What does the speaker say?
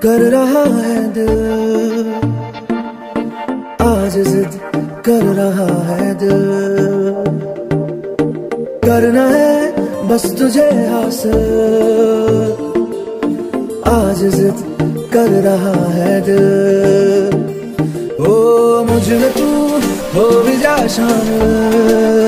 कर रहा है दिल, आज जिद कर रहा है दिल। करना है बस तुझे हासिल, आज जिद कर रहा है दिल। ओ मुझ में तू हो भी जा शामिल,